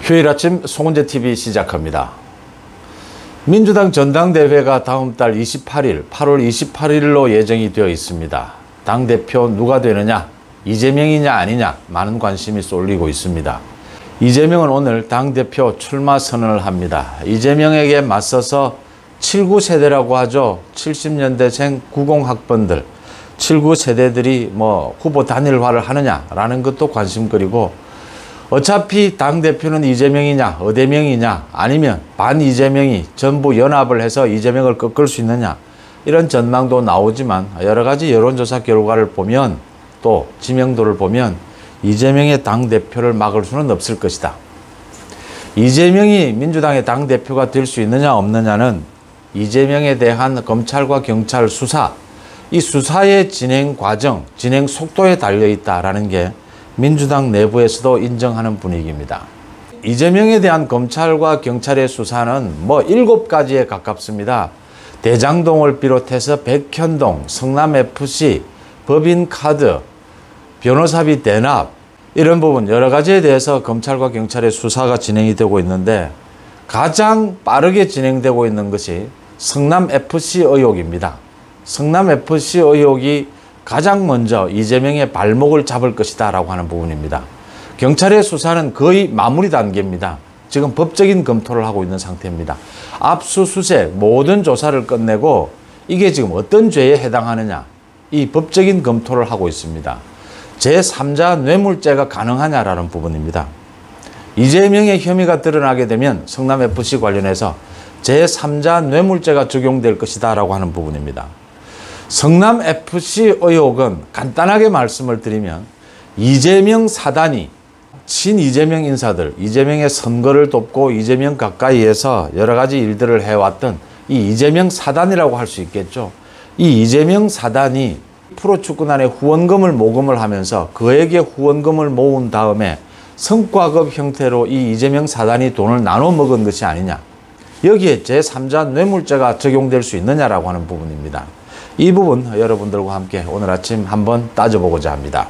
휴일 아침 송은재TV 시작합니다. 민주당 전당대회가 다음 달 28일, 8월 28일로 예정이 되어 있습니다. 당대표 누가 되느냐, 이재명이냐 아니냐 많은 관심이 쏠리고 있습니다. 이재명은 오늘 당대표 출마 선언을 합니다. 이재명에게 맞서서 79세대라고 하죠. 70년대생 90학번들, 79세대들이 후보 단일화를 하느냐라는 것도 관심거리고, 어차피 당대표는 이재명이냐 어대명이냐 아니면 반 이재명이 전부 연합을 해서 이재명을 꺾을 수 있느냐, 이런 전망도 나오지만 여러가지 여론조사 결과를 보면, 또 지명도를 보면 이재명의 당대표를 막을 수는 없을 것이다. 이재명이 민주당의 당대표가 될 수 있느냐 없느냐는 이재명에 대한 검찰과 경찰 수사, 이 수사의 진행 과정, 진행 속도에 달려있다라는 게 민주당 내부에서도 인정하는 분위기입니다. 이재명에 대한 검찰과 경찰의 수사는 7가지에 가깝습니다. 대장동을 비롯해서 백현동, 성남FC, 법인카드, 변호사비 대납, 이런 부분 여러 가지에 대해서 검찰과 경찰의 수사가 진행이 되고 있는데, 가장 빠르게 진행되고 있는 것이 성남FC 의혹입니다. 성남FC 의혹이 가장 먼저 이재명의 발목을 잡을 것이다 라고 하는 부분입니다. 경찰의 수사는 거의 마무리 단계입니다. 지금 법적인 검토를 하고 있는 상태입니다. 압수수색 모든 조사를 끝내고 이게 지금 어떤 죄에 해당하느냐, 이 법적인 검토를 하고 있습니다. 제3자 뇌물죄가 가능하냐라는 부분입니다. 이재명의 혐의가 드러나게 되면 성남FC 관련해서 제3자 뇌물죄가 적용될 것이다 라고 하는 부분입니다. 성남FC 의혹은 간단하게 말씀을 드리면, 이재명 사단이 친이재명 인사들, 이재명의 선거를 돕고 이재명 가까이에서 여러 가지 일들을 해왔던 이 이재명 사단이라고 할 수 있겠죠. 이 이재명 사단이 프로축구단에 후원금을 모금을 하면서 그에게 후원금을 모은 다음에 성과급 형태로 이 이재명 사단이 돈을 나눠 먹은 것이 아니냐, 여기에 제3자 뇌물죄가 적용될 수 있느냐라고 하는 부분입니다. 이 부분 여러분들과 함께 오늘 아침 한번 따져보고자 합니다.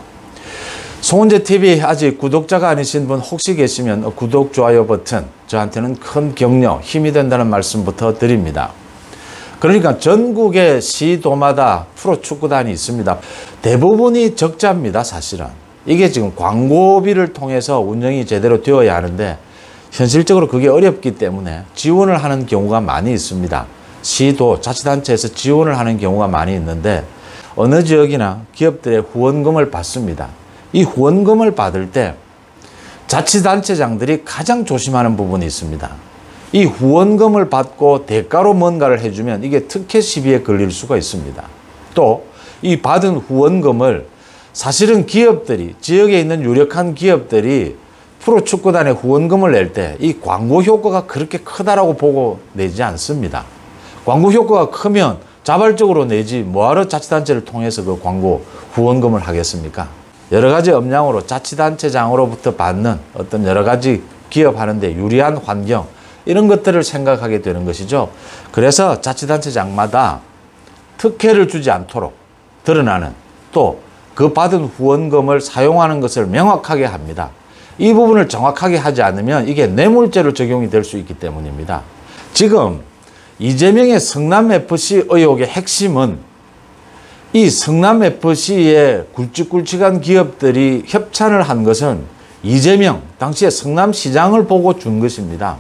송은재TV 아직 구독자가 아니신 분 혹시 계시면 구독, 좋아요 버튼 저한테는 큰 격려, 힘이 된다는 말씀부터 드립니다. 그러니까 전국의 시도마다 프로축구단이 있습니다. 대부분이 적자입니다. 사실은 이게 지금 광고비를 통해서 운영이 제대로 되어야 하는데 현실적으로 그게 어렵기 때문에 지원을 하는 경우가 많이 있습니다. 시도, 자치단체에서 지원을 하는 경우가 많이 있는데, 어느 지역이나 기업들의 후원금을 받습니다. 이 후원금을 받을 때 자치단체장들이 가장 조심하는 부분이 있습니다. 이 후원금을 받고 대가로 뭔가를 해주면 이게 특혜 시비에 걸릴 수가 있습니다. 또 이 받은 후원금을 사실은 기업들이, 지역에 있는 유력한 기업들이 프로축구단에 후원금을 낼 때 이 광고 효과가 그렇게 크다라고 보고 내지 않습니다. 광고 효과가 크면 자발적으로 내지 뭐하러 자치단체를 통해서 그 광고 후원금을 하겠습니까? 여러 가지 음량으로 자치단체장으로부터 받는 어떤 여러 가지 기업하는데 유리한 환경, 이런 것들을 생각하게 되는 것이죠. 그래서 자치단체장마다 특혜를 주지 않도록 드러나는, 또 그 받은 후원금을 사용하는 것을 명확하게 합니다. 이 부분을 정확하게 하지 않으면 이게 뇌물죄로 적용이 될 수 있기 때문입니다. 지금 이재명의 성남FC 의혹의 핵심은 이 성남FC에 굵직굵직한 기업들이 협찬을 한 것은 이재명, 당시에 성남시장을 보고 준 것입니다.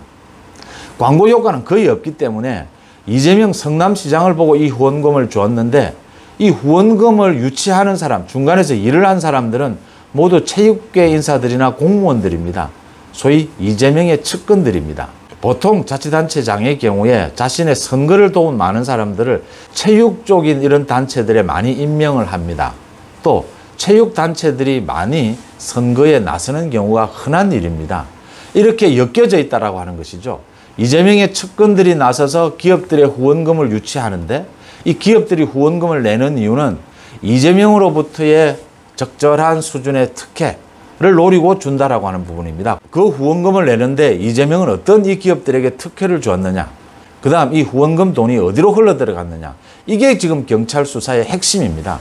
광고 효과는 거의 없기 때문에 이재명 성남시장을 보고 이 후원금을 주었는데, 이 후원금을 유치하는 사람, 중간에서 일을 한 사람들은 모두 체육계 인사들이나 공무원들입니다. 소위 이재명의 측근들입니다. 보통 자치단체장의 경우에 자신의 선거를 도운 많은 사람들을 체육 쪽인 이런 단체들에 많이 임명을 합니다. 또 체육단체들이 많이 선거에 나서는 경우가 흔한 일입니다. 이렇게 엮여져 있다라고 하는 것이죠. 이재명의 측근들이 나서서 기업들의 후원금을 유치하는데, 이 기업들이 후원금을 내는 이유는 이재명으로부터의 적절한 수준의 특혜를 노리고 준다라고 하는 부분입니다. 그 후원금을 내는데 이재명은 어떤 이 기업들에게 특혜를 주었느냐, 그 다음 이 후원금 돈이 어디로 흘러 들어갔느냐, 이게 지금 경찰 수사의 핵심입니다.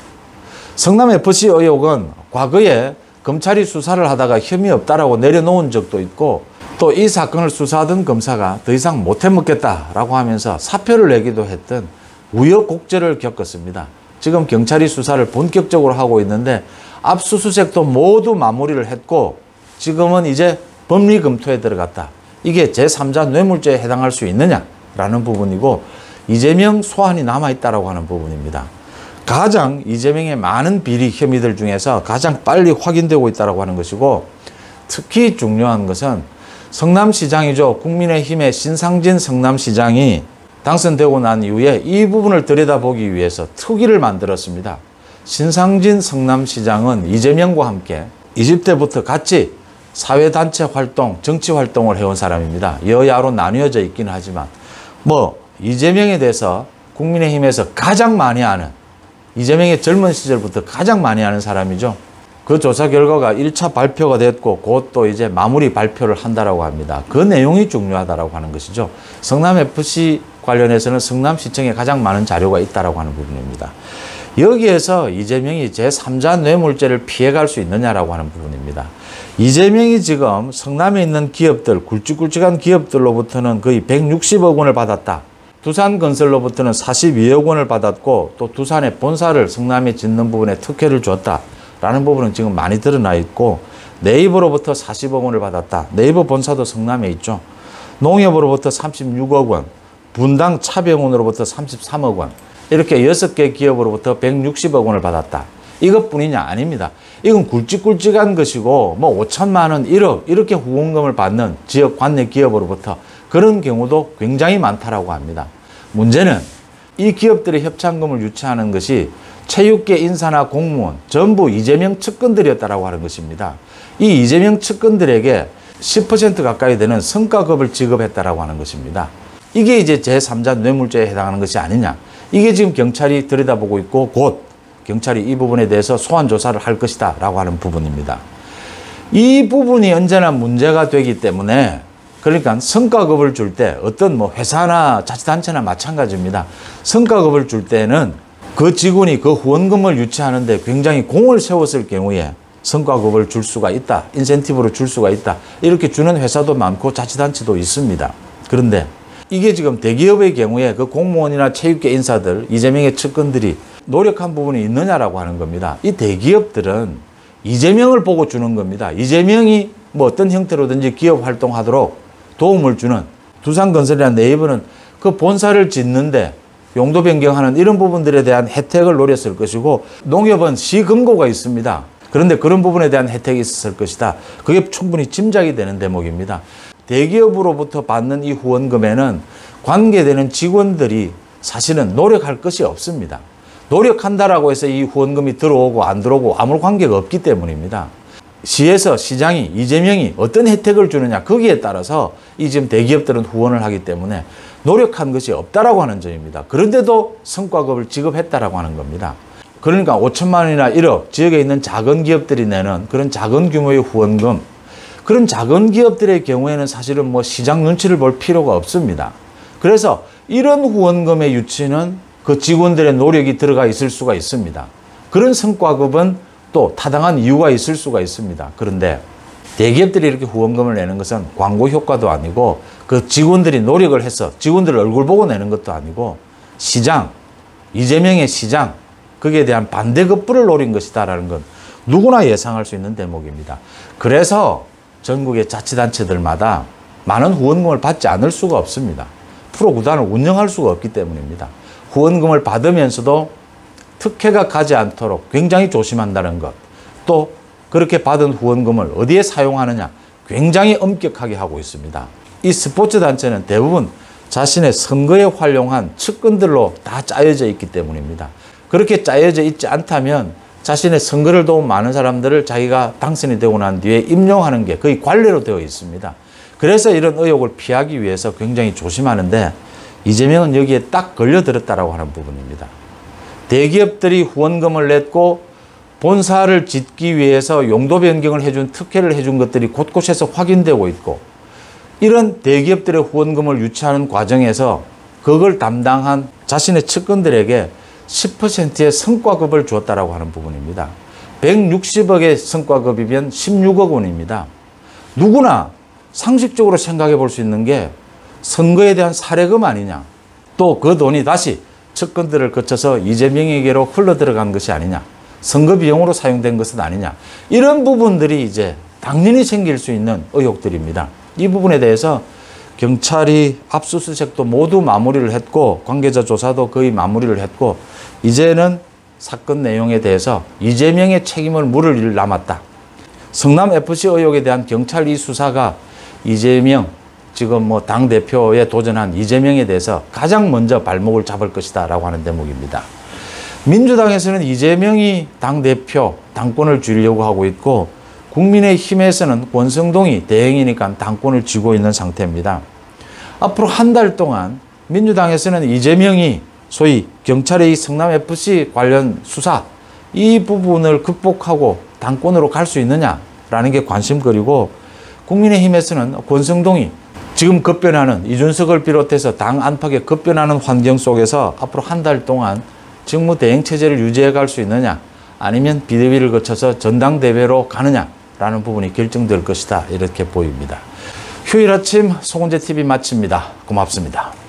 성남FC 의혹은 과거에 검찰이 수사를 하다가 혐의 없다라고 내려놓은 적도 있고, 또 이 사건을 수사하던 검사가 더 이상 못 해먹겠다라고 하면서 사표를 내기도 했던 우여곡절을 겪었습니다. 지금 경찰이 수사를 본격적으로 하고 있는데 압수수색도 모두 마무리를 했고 지금은 이제 법리 검토에 들어갔다. 이게 제3자 뇌물죄에 해당할 수 있느냐라는 부분이고 이재명 소환이 남아있다라고 하는 부분입니다. 가장 이재명의 많은 비리 혐의들 중에서 가장 빨리 확인되고 있다라고 하는 것이고 특히 중요한 것은 성남시장이죠. 국민의힘의 신상진 성남시장이 당선되고 난 이후에 이 부분을 들여다보기 위해서 특위를 만들었습니다. 신상진 성남시장은 이재명과 함께 20대부터 같이 사회단체 활동, 정치 활동을 해온 사람입니다. 여야로 나뉘어져 있기는 하지만 이재명에 대해서 국민의힘에서 가장 많이 아는 이재명의 젊은 시절부터 가장 많이 아는 사람이죠. 그 조사 결과가 1차 발표가 됐고 곧 또 이제 마무리 발표를 한다라고 합니다. 그 내용이 중요하다라고 하는 것이죠. 성남FC 관련해서는 성남시청에 가장 많은 자료가 있다라고 하는 부분입니다. 여기에서 이재명이 제3자 뇌물죄를 피해갈 수 있느냐라고 하는 부분입니다. 이재명이 지금 성남에 있는 기업들, 굵직굵직한 기업들로부터는 거의 160억 원을 받았다. 두산건설로부터는 42억 원을 받았고 또 두산의 본사를 성남에 짓는 부분에 특혜를 줬다라는 부분은 지금 많이 드러나 있고 네이버로부터 40억 원을 받았다. 네이버 본사도 성남에 있죠. 농협으로부터 36억 원, 분당 차병원으로부터 33억 원, 이렇게 6개 기업으로부터 160억 원을 받았다. 이것뿐이냐? 아닙니다. 이건 굵직굵직한 것이고 5천만 원, 1억 이렇게 후원금을 받는 지역 관내 기업으로부터 그런 경우도 굉장히 많다라고 합니다. 문제는 이 기업들의 협찬금을 유치하는 것이 체육계 인사나 공무원 전부 이재명 측근들이었다라고 하는 것입니다. 이 이재명 측근들에게 10% 가까이 되는 성과급을 지급했다라고 하는 것입니다. 이게 이제 제3자 뇌물죄에 해당하는 것이 아니냐. 이게 지금 경찰이 들여다보고 있고 곧 경찰이 이 부분에 대해서 소환 조사를 할 것이다 라고 하는 부분입니다. 이 부분이 언제나 문제가 되기 때문에 그러니까 성과급을 줄 때 어떤 회사나 자치단체나 마찬가지입니다. 성과급을 줄 때는 그 직원이 그 후원금을 유치하는데 굉장히 공을 세웠을 경우에 성과급을 줄 수가 있다. 인센티브로 줄 수가 있다. 이렇게 주는 회사도 많고 자치단체도 있습니다. 그런데 이게 지금 대기업의 경우에 그 공무원이나 체육계 인사들, 이재명의 측근들이 노력한 부분이 있느냐라고 하는 겁니다. 이 대기업들은 이재명을 보고 주는 겁니다. 이재명이 어떤 형태로든지 기업 활동하도록 도움을 주는 두산건설이나 네이버는 그 본사를 짓는데 용도 변경하는 이런 부분들에 대한 혜택을 노렸을 것이고 농협은 시금고가 있습니다. 그런데 그런 부분에 대한 혜택이 있었을 것이다. 그게 충분히 짐작이 되는 대목입니다. 대기업으로부터 받는 이 후원금에는 관계되는 직원들이 사실은 노력할 것이 없습니다. 노력한다라고 해서 이 후원금이 들어오고 안 들어오고 아무 관계가 없기 때문입니다. 시에서 시장이 이재명이 어떤 혜택을 주느냐 거기에 따라서 이 지금 대기업들은 후원을 하기 때문에 노력한 것이 없다라고 하는 점입니다. 그런데도 성과급을 지급했다라고 하는 겁니다. 그러니까 5천만 원이나 1억 지역에 있는 작은 기업들이 내는 그런 작은 규모의 후원금, 그런 작은 기업들의 경우에는 사실은 시장 눈치를 볼 필요가 없습니다. 그래서 이런 후원금의 유치는 그 직원들의 노력이 들어가 있을 수가 있습니다. 그런 성과급은 또 타당한 이유가 있을 수가 있습니다. 그런데 대기업들이 이렇게 후원금을 내는 것은 광고 효과도 아니고 그 직원들이 노력을 해서 직원들 얼굴 보고 내는 것도 아니고 시장, 이재명의 시장, 거기에 대한 반대급부를 노린 것이다라는 건 누구나 예상할 수 있는 대목입니다. 그래서 전국의 자치단체들마다 많은 후원금을 받지 않을 수가 없습니다. 프로구단을 운영할 수가 없기 때문입니다. 후원금을 받으면서도 특혜가 가지 않도록 굉장히 조심한다는 것, 또 그렇게 받은 후원금을 어디에 사용하느냐 굉장히 엄격하게 하고 있습니다. 이 스포츠 단체는 대부분 자신의 선거에 활용한 측근들로 다 짜여져 있기 때문입니다. 그렇게 짜여져 있지 않다면 자신의 선거를 도운 많은 사람들을 자기가 당선이 되고 난 뒤에 임용하는 게 거의 관례로 되어 있습니다. 그래서 이런 의혹을 피하기 위해서 굉장히 조심하는데 이재명은 여기에 딱 걸려들었다라고 하는 부분입니다. 대기업들이 후원금을 냈고 본사를 짓기 위해서 용도 변경을 해준 특혜를 해준 것들이 곳곳에서 확인되고 있고 이런 대기업들의 후원금을 유치하는 과정에서 그걸 담당한 자신의 측근들에게 10%의 성과급을 주었다라고 하는 부분입니다. 160억의 성과급이면 16억 원입니다. 누구나 상식적으로 생각해 볼 수 있는 게 선거에 대한 사례금 아니냐. 또 그 돈이 다시 측근들을 거쳐서 이재명에게로 흘러들어간 것이 아니냐. 선거 비용으로 사용된 것은 아니냐. 이런 부분들이 이제 당연히 생길 수 있는 의혹들입니다. 이 부분에 대해서 경찰이 압수수색도 모두 마무리를 했고 관계자 조사도 거의 마무리를 했고 이제는 사건 내용에 대해서 이재명의 책임을 물을 일 남았다. 성남FC 의혹에 대한 경찰 이 수사가 이재명 지금 뭐 당대표에 도전한 이재명에 대해서 가장 먼저 발목을 잡을 것이다 라고 하는 대목입니다. 민주당에서는 이재명이 당대표 당권을 쥐려고 하고 있고 국민의힘에서는 권성동이 대행이니까 당권을 쥐고 있는 상태입니다. 앞으로 한 달 동안 민주당에서는 이재명이 소위 경찰의 성남FC 관련 수사 이 부분을 극복하고 당권으로 갈 수 있느냐라는 게 관심거리고 국민의힘에서는 권성동이 지금 급변하는 이준석을 비롯해서 당 안팎에 급변하는 환경 속에서 앞으로 한 달 동안 직무 대행 체제를 유지해 갈 수 있느냐 아니면 비대위를 거쳐서 전당대회로 가느냐라는 부분이 결정될 것이다 이렇게 보입니다. 휴일 아침 송은재 TV 마칩니다. 고맙습니다.